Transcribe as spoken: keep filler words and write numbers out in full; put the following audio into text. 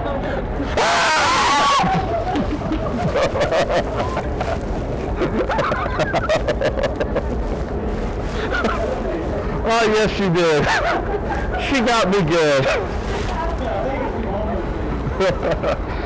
Oh, yes, she did. She got me good.